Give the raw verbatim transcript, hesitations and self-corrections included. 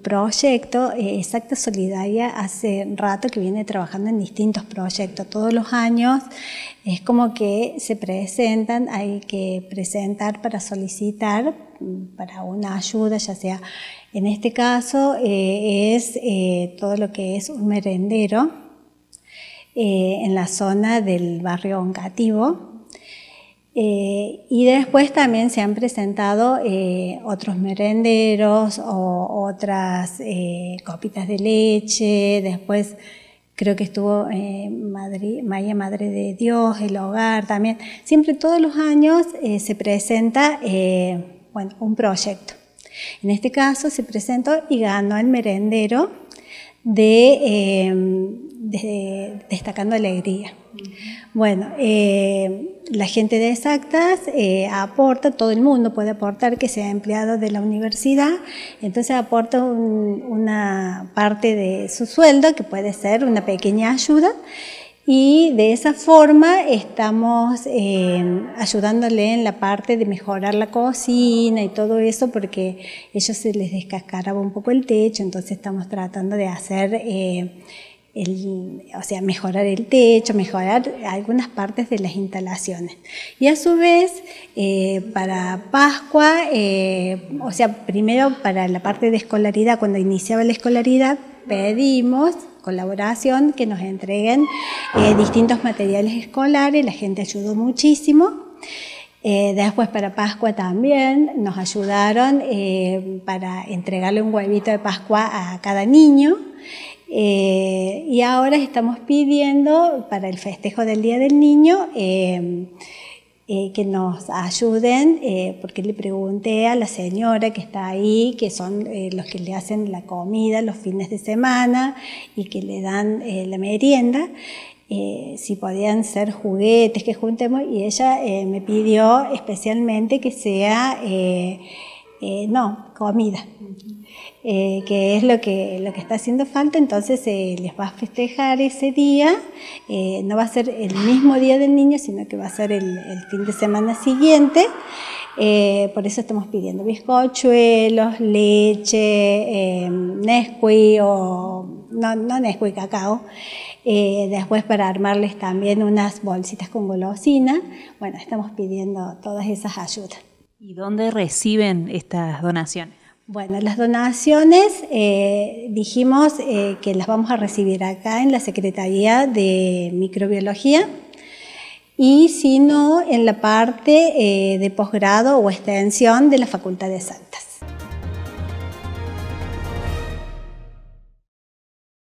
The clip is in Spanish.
proyecto, eh, Exacta Solidaria hace rato que viene trabajando en distintos proyectos. Todos los años es como que se presentan, hay que presentar para solicitar para una ayuda, ya sea, en este caso eh, es eh, todo lo que es un merendero eh, en la zona del barrio Oncativo. Eh, y después también se han presentado eh, otros merenderos o otras eh, copitas de leche. Después creo que estuvo eh, Madre, María Madre de Dios, el hogar también. Siempre todos los años eh, se presenta eh, bueno, un proyecto. En este caso se presentó y ganó el merendero de, eh, de Destacando Alegría. Bueno, eh, la gente de Exactas eh, aporta, todo el mundo puede aportar que sea empleado de la universidad, entonces aporta un, una parte de su sueldo que puede ser una pequeña ayuda y de esa forma estamos eh, ayudándole en la parte de mejorar la cocina y todo eso porque ellos se les descascaraba un poco el techo, entonces estamos tratando de hacer eh, El, o sea, mejorar el techo, mejorar algunas partes de las instalaciones. Y a su vez, eh, para Pascua, eh, o sea, primero para la parte de escolaridad, cuando iniciaba la escolaridad, pedimos colaboración, que nos entreguen eh, distintos materiales escolares, la gente ayudó muchísimo. Eh, después para Pascua también nos ayudaron eh, para entregarle un huevito de Pascua a cada niño. Eh, y ahora estamos pidiendo para el festejo del Día del Niño eh, eh, que nos ayuden, eh, porque le pregunté a la señora que está ahí, que son eh, los que le hacen la comida los fines de semana y que le dan eh, la merienda, eh, si podían ser juguetes que juntemos, y ella eh, me pidió especialmente que sea, eh, eh, no, comida. Eh, que es lo que, lo que está haciendo falta, entonces eh, les va a festejar ese día, eh, no va a ser el mismo día del niño, sino que va a ser el, el fin de semana siguiente, eh, por eso estamos pidiendo bizcochuelos, leche, eh, Nesquik o, no, no Nesquik, cacao, eh, después para armarles también unas bolsitas con golosina. Bueno, estamos pidiendo todas esas ayudas. ¿Y dónde reciben estas donaciones? Bueno, las donaciones eh, dijimos eh, que las vamos a recibir acá en la Secretaría de Microbiología y si no en la parte eh, de posgrado o extensión de la Facultad de Exactas.